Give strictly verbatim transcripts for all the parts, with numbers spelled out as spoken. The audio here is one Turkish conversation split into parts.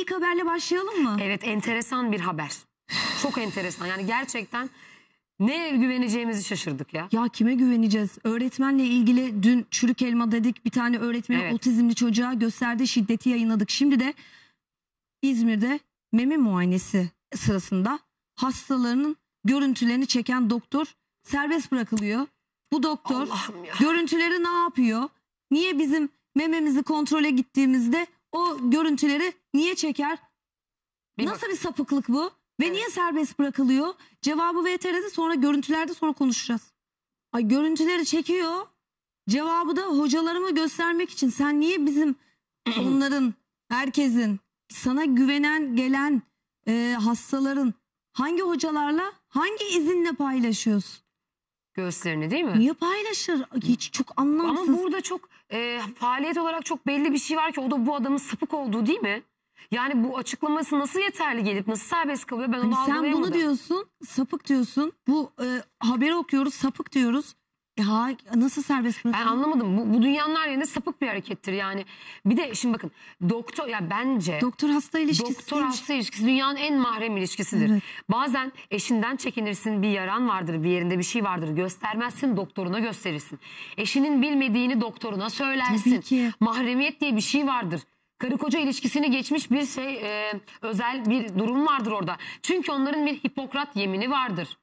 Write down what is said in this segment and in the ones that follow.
ilk haberle başlayalım mı? Evet, enteresan bir haber. Çok enteresan. Yani gerçekten ne güveneceğimizi şaşırdık ya. Ya kime güveneceğiz? Öğretmenle ilgili dün çürük elma dedik. Bir tane öğretmenin Evet. otizmli çocuğa gösterdiği şiddeti yayınladık. Şimdi de İzmir'de meme muayenesi sırasında hastalarının görüntülerini çeken doktor serbest bırakılıyor. Bu doktor Allah'ım ya. görüntüleri ne yapıyor? Niye bizim mememizi kontrole gittiğimizde o görüntüleri niye çeker? Bir Nasıl bak- bir sapıklık bu? Ve Evet. niye serbest bırakılıyor? Cevabı V T R'de, sonra görüntülerde sonra konuşacağız. Ay, görüntüleri çekiyor. Cevabı da hocalarıma göstermek için. Sen niye bizim onların, herkesin, sana güvenen gelen e, hastaların hangi hocalarla, hangi izinle paylaşıyorsun? Göğüslerini değil mi? Niye paylaşır? Hiç çok anlamsız. Ama burada çok e, faaliyet olarak çok belli bir şey var ki o da bu adamın sapık olduğu değil mi? Yani bu açıklaması nasıl yeterli gelip nasıl serbest kalıyor, ben onu Hani sen algılayamadım. bunu diyorsun, sapık diyorsun. Bu e, haberi okuyoruz, sapık diyoruz. Ya nasıl serbest Ben bırakılıyor? anlamadım. Bu, bu dünyanın her yerinde sapık bir harekettir yani. Bir de şimdi bakın, doktor ya bence Doktor hasta ilişkisi. doktor hasta ilişkisi dünyanın en mahrem ilişkisidir. Evet. Bazen eşinden çekinirsin, bir yaran vardır, bir yerinde bir şey vardır, göstermezsin, doktoruna gösterirsin. Eşinin bilmediğini doktoruna söylersin. Tabii ki. Mahremiyet diye bir şey vardır. Karı koca ilişkisini geçmiş bir şey, e, özel bir durum vardır orada. Çünkü onların bir Hipokrat yemini vardır.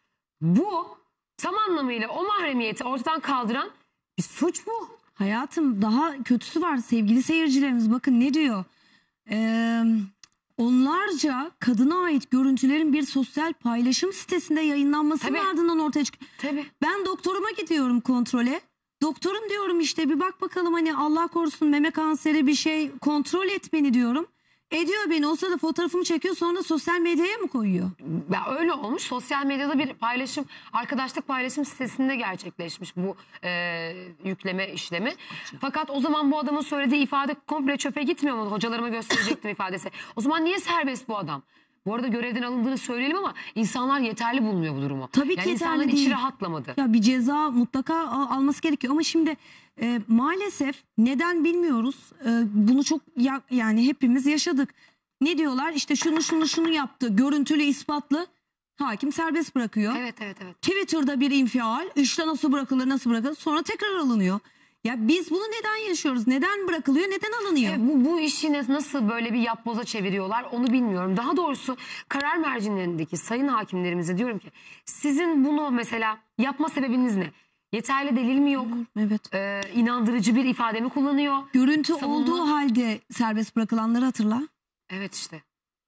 Bu tam anlamıyla o mahremiyeti ortadan kaldıran bir suç bu. Hayatım, daha kötüsü var sevgili seyircilerimiz. Bakın ne diyor? Ee, onlarca kadına ait görüntülerin bir sosyal paylaşım sitesinde yayınlanmasının Tabii. ardından ortaya çıkıyor. Tabii. Ben doktoruma gidiyorum kontrole. Doktorum diyorum, işte bir bak bakalım, hani Allah korusun meme kanseri bir şey, kontrol et beni diyorum. Ediyor beni, o sırada fotoğrafımı çekiyor, sonra sosyal medyaya mı koyuyor? Ya öyle olmuş. Sosyal medyada bir paylaşım, arkadaşlık paylaşım sitesinde gerçekleşmiş bu e, yükleme işlemi. Fakat o zaman bu adamın söylediği ifade komple çöpe gitmiyor mu? Hocalarıma gösterecektim ifadesi. O zaman niye serbest bu adam? Bu arada görevden alındığını söyleyelim ama insanlar yeterli bulmuyor bu durumu. Tabii ki yani yeterli insanların değil. içi rahatlamadı. Ya bir ceza mutlaka al- alması gerekiyor ama şimdi e, maalesef neden bilmiyoruz. E, bunu çok ya- yani hepimiz yaşadık. Ne diyorlar? İşte şunu şunu şunu yaptı. Görüntülü, ispatlı. Hakim serbest bırakıyor. Evet evet evet. Twitter'da bir infial. İşte nasıl bırakılır, nasıl bırakılır. Sonra tekrar alınıyor. Ya biz bunu neden yaşıyoruz? Neden bırakılıyor? Neden alınıyor? E, bu, bu işi ne- nasıl böyle bir yapboza çeviriyorlar onu bilmiyorum. Daha doğrusu karar mercilerindeki sayın hakimlerimize diyorum ki, sizin bunu mesela yapma sebebiniz ne? Yeterli delil mi yok? Evet. E, inandırıcı bir ifade mi kullanıyor? Görüntü Savunma- olduğu halde serbest bırakılanları hatırla. Evet işte.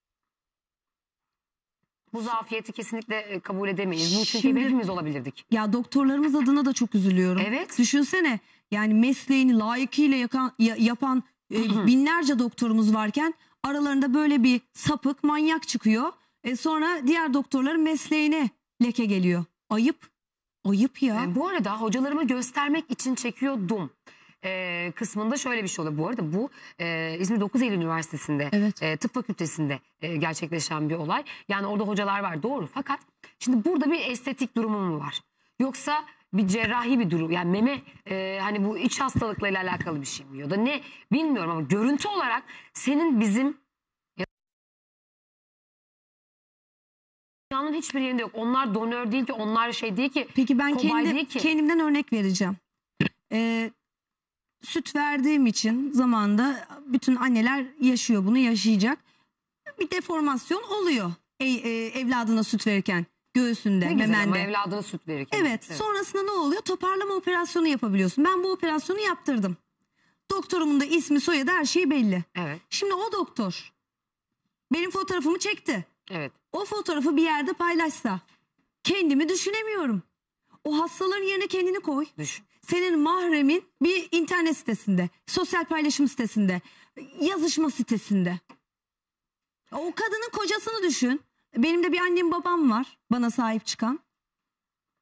Bu zafiyeti kesinlikle e, kabul edemeyiz. Bu çünkü Şimdi- hepimiz olabilirdik. Ya doktorlarımız adına da çok üzülüyorum. Evet. Düşünsene, yani mesleğini layıkıyla yakan, ya- yapan e, binlerce doktorumuz varken aralarında böyle bir sapık, manyak çıkıyor. E, sonra diğer doktorların mesleğine leke geliyor. Ayıp. Ayıp ya. E, bu arada hocalarıma göstermek için çekiyordum. E, kısmında şöyle bir şey oluyor. Bu arada bu e, İzmir dokuz Eylül Üniversitesi'nde Evet. e, tıp fakültesinde e, gerçekleşen bir olay. Yani orada hocalar var, doğru. Fakat şimdi burada bir estetik durumu mu var? Yoksa bir cerrahi bir durum, yani meme e, hani bu iç hastalıklarıyla alakalı bir şey mi ya da ne bilmiyorum ama görüntü olarak senin bizim dünyanın hiçbir yerinde yok. Onlar donör değil ki, onlar şey değil ki. Peki ben kobay kendi, değil ki. kendimden örnek vereceğim. Ee, süt verdiğim için zamanında bütün anneler yaşıyor, bunu yaşayacak. Bir deformasyon oluyor e, e, evladına süt verirken, göğsünde, Ne güzel ama memende. evladına süt verirken. Evet, sonrasında ne oluyor? Toparlama operasyonu yapabiliyorsun. Ben bu operasyonu yaptırdım. Doktorumun da ismi, soyadı, her şey belli. Evet. Şimdi o doktor benim fotoğrafımı çekti. Evet. O fotoğrafı bir yerde paylaşsa kendimi düşünemiyorum. O hastaların yerine kendini koy. Düşün. Senin mahremin bir internet sitesinde, sosyal paylaşım sitesinde, yazışma sitesinde. O kadının kocasını düşün. Benim de bir annem babam var, bana sahip çıkan.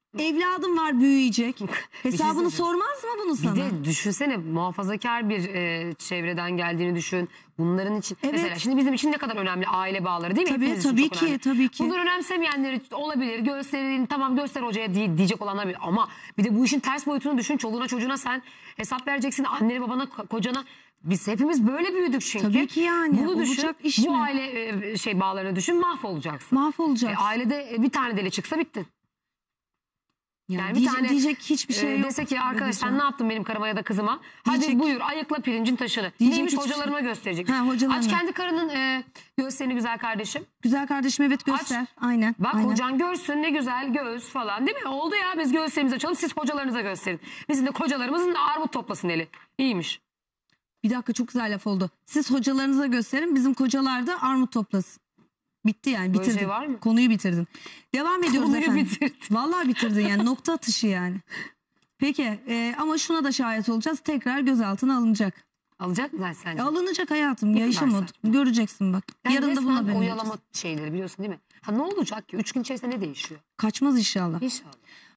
Evladım var, büyüyecek. Hesabını söyleyeceğim. sormaz mı bunu sana? Bir de düşünsene, muhafazakar bir e, çevreden geldiğini düşün. Bunların için Evet. mesela şimdi bizim için ne kadar önemli aile bağları, değil mi? Tabii, Hepimiz için tabii çok ki, önemli. tabii ki. Bunları önemsemeyenler olabilir. Gösterin, tamam göster hocaya diye, diyecek olanlar bir. Ama bir de bu işin ters boyutunu düşün. Çoluğuna çocuğuna sen hesap vereceksin. Annene babana ko- kocana. Biz hepimiz böyle büyüdük çünkü. Tabii ki yani. Bunu düşün. Olacak iş Bu mi? aile e, şey bağlarını düşün, mahvolacaksın. Mahvolacaksın. E, ailede e, bir tane deli çıksa bittin. Yani Yani bir diyecek, tane diyecek hiçbir şey e, yok. dese ki arkadaş sen Diyeceğim. ne yaptın benim karıma ya da kızıma? Hadi Diyecek. buyur ayıkla pirincin taşını. Diyecek Neymiş, hiçbir şey- hocalarıma gösterecek. Ha, hocalarına. Aç kendi karının e, göğüslerini güzel kardeşim. Güzel kardeşim, evet göster. Aç. Aynen. Bak aynen. hocan görsün ne güzel göğüs falan, değil mi? Oldu ya, biz göğüslerimizi açalım, siz hocalarınıza gösterin. Bizim de kocalarımızın da armut toplasın eli. İyiymiş. Bir dakika, çok güzel laf oldu. Siz hocalarınıza gösterin, bizim kocalar da armut toplasın. Bitti yani, Böyle bitirdin. şey var mı? Konuyu bitirdin. Devam ediyoruz Konuyu efendim. bitirdin. Vallahi bitirdin yani, nokta atışı yani. Peki e, ama şuna da şahit olacağız. Tekrar gözaltına alınacak. Alacak mı sence? E, alınacak hayatım. Ne Yaşamadı. Göreceksin bak. Yani Yarın da resmen buna benziyoruz. oyalama şeyleri biliyorsun değil mi? Ha, ne olacak ki? Üç gün içerisinde ne değişiyor? Kaçmaz inşallah. İnşallah.